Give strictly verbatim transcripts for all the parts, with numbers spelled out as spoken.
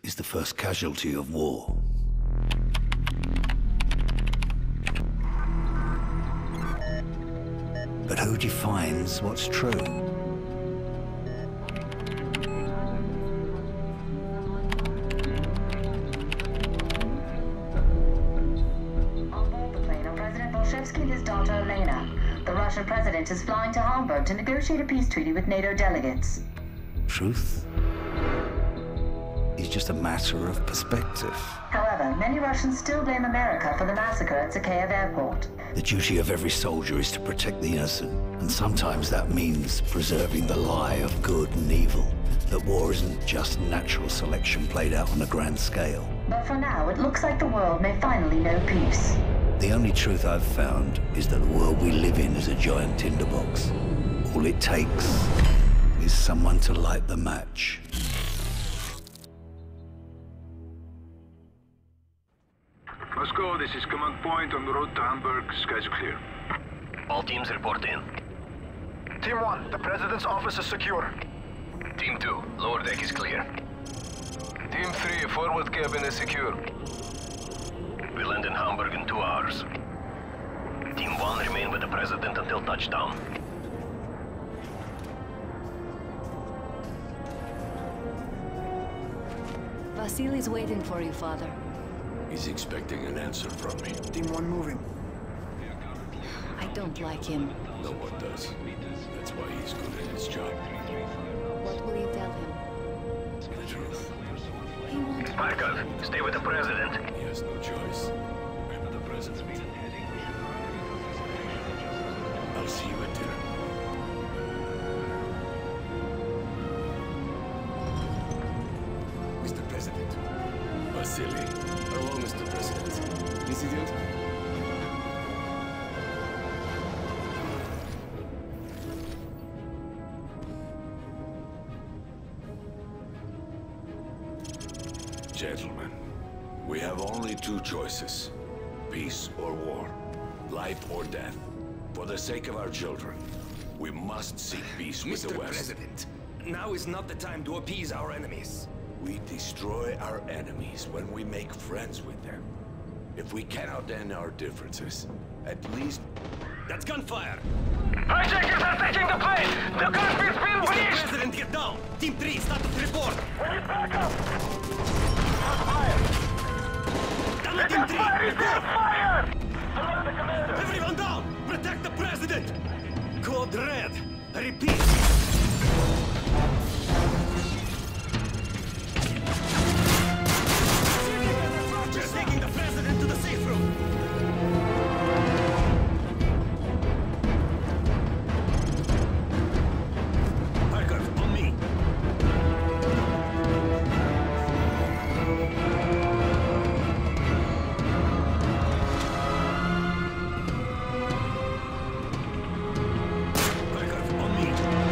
is the first casualty of war. But who defines what's true? The Russian president is flying to Hamburg to negotiate a peace treaty with NATO delegates. Truth is just a matter of perspective. However, many Russians still blame America for the massacre at Zakhaev Airport. The duty of every soldier is to protect the innocent, and sometimes that means preserving the lie of good and evil. That war isn't just natural selection played out on a grand scale. But for now, it looks like the world may finally know peace. The only truth I've found is that the world we live in is a giant tinderbox. All it takes is someone to light the match. Moscow, this is command point on the road to Hamburg. Skies are clear. All teams report in. Team one, the President's office is secure. Team two, lower deck is clear. Team three, forward cabin is secure. We land in Hamburg in two hours. Team one remain with the President until touchdown. Vasily's waiting for you, Father. He's expecting an answer from me. Team one moving. I don't like him. No one does. That's why he's good at his job. What will you tell him? The truth. He won't. Markov, stay with the President. He has no choice. The President. I'll see you at dinner. Mister President. Vasily. Hello, Mister President. President? Gentlemen, we have only two choices. Peace or war. Life or death. For the sake of our children, we must seek peace with the West. Mister President, now is not the time to appease our enemies. We destroy our enemies when we make friends with them. If we cannot end our differences, at least... That's gunfire! Hijackers are taking the plane! The cockpit's been Mister breached! President, get down! Team three, status report! We need backup! Down Team three! Fire! Report! Fire! Alert the commander! Everyone down! Protect the President! Code red! I repeat! Just taking the President to the safe room! Markov, on me! Markov, on me!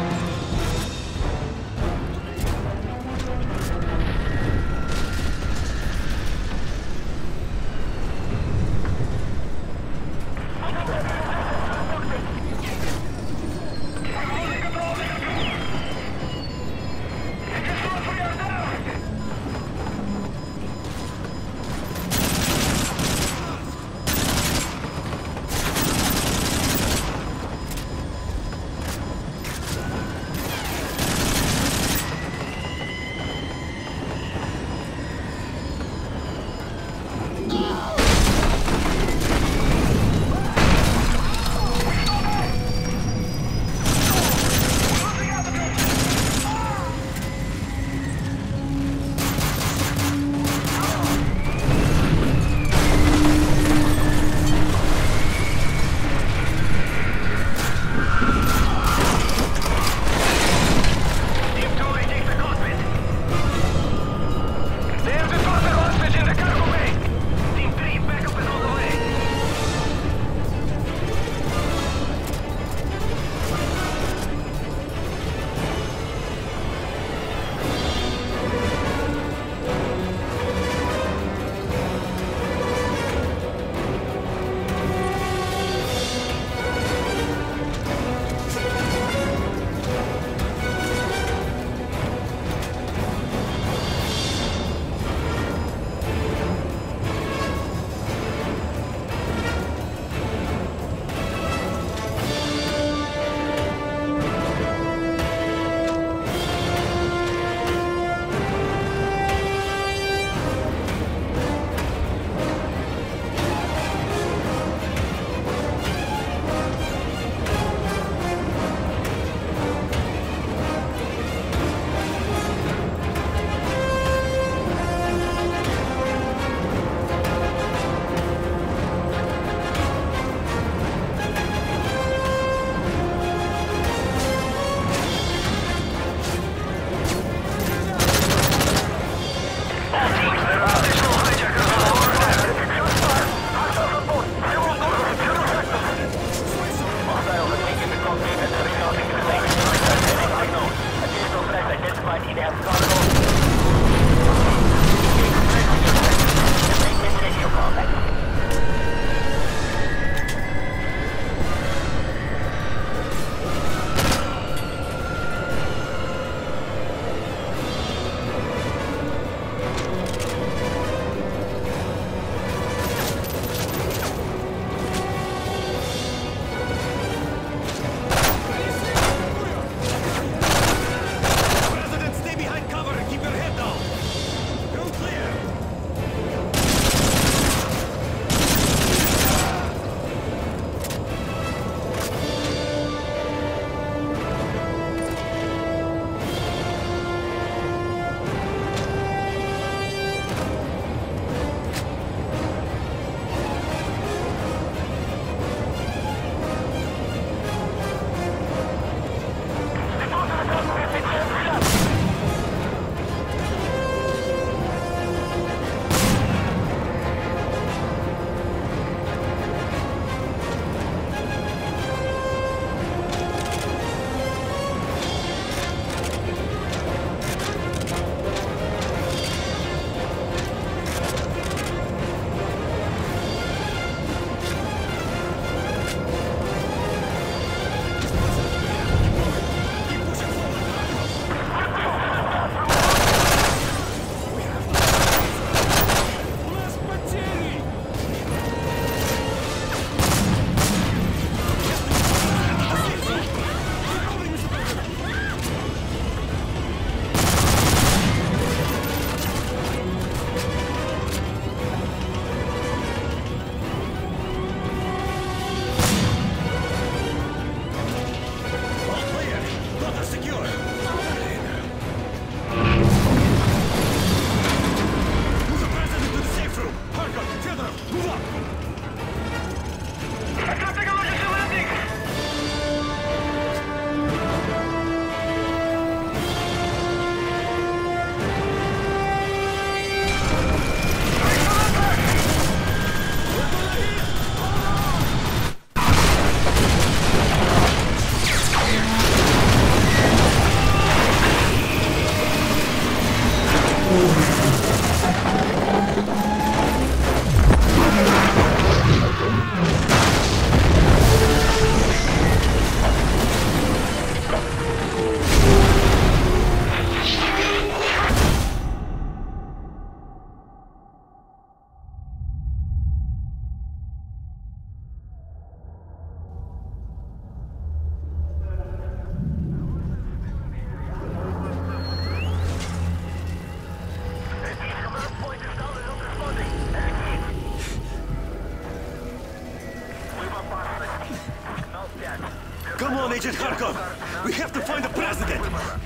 Come on, Agent Kharkov! We have to find the president!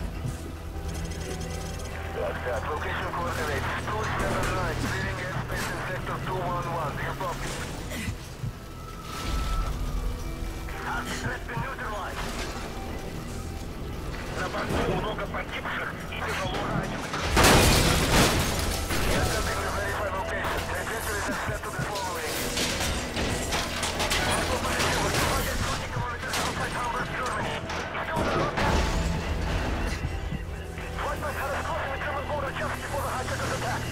Location coordinates two seven nine, clearing airspace in sector two one one. Do you copy? Hostile threat been neutralized. На борту много погибших и тяжело раненых. Я attempting to verify location. Trajectory is set to the following. twenty kilometers outside Hamburg, Germany. Still on the road. Flightman had us crossing the German border just before the hijackers attacked.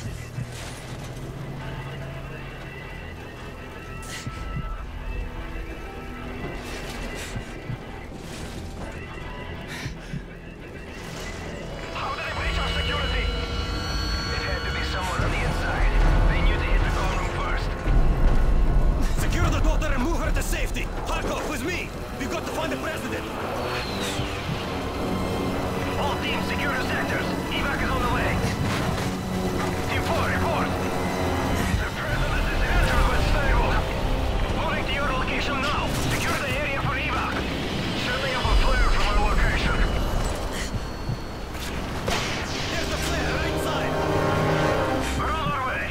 How did they breach our security? It had to be somewhere on the inside. They knew to hit the comm room first. Secure the daughter and move her to safety! Kharkov, with me! We've got to find the president! All teams, secure your sectors. Evac is on the way. Team four, report. The president is injured but stable. Moving to your location now. Secure the area for evac. Setting up a flare from our location. There's the flare, right side! We're on our way.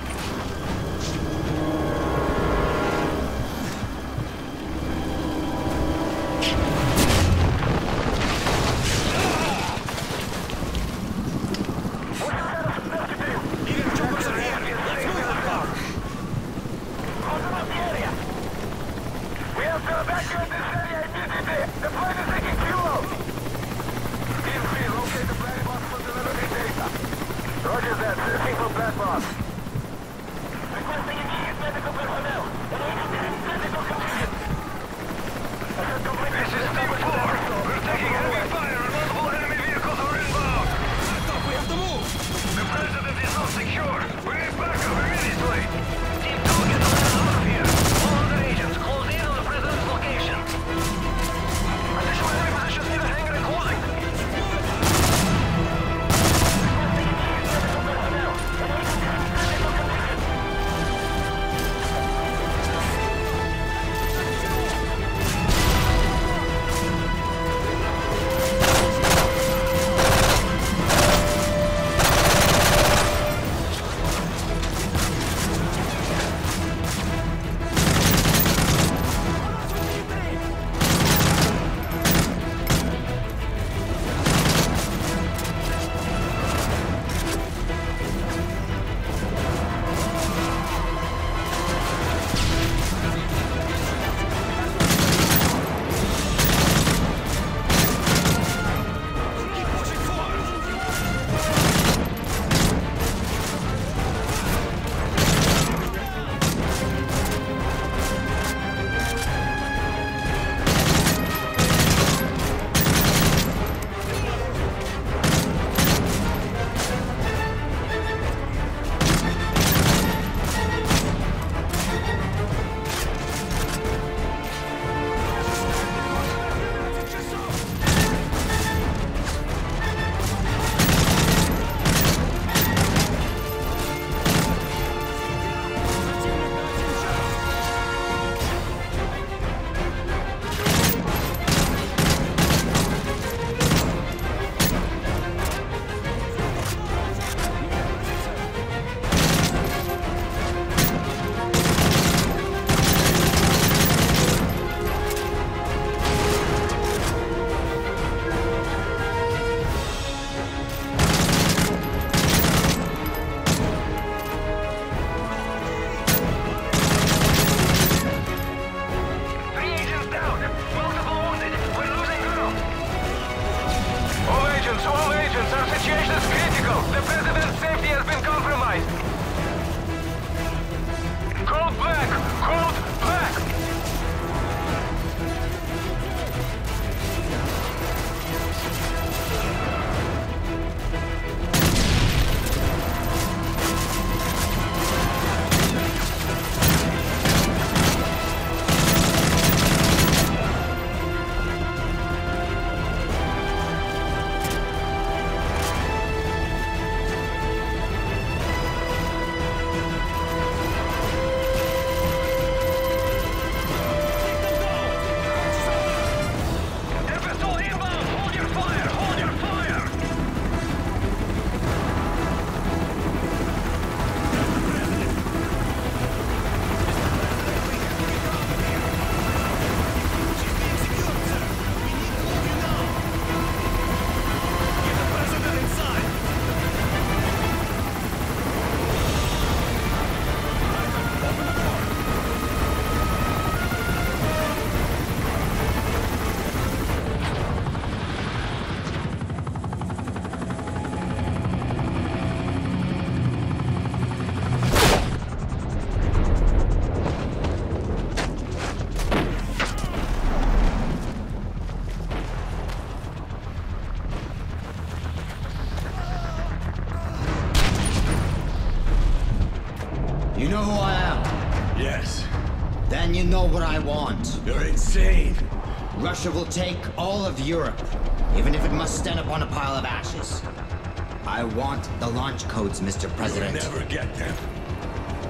You know who I am? Yes. Then you know what I want. You're insane. Russia will take all of Europe, even if it must stand upon a pile of ashes. I want the launch codes, Mister President. You'll never get them.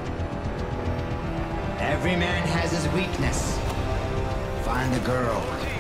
Every man has his weakness. Find the girl.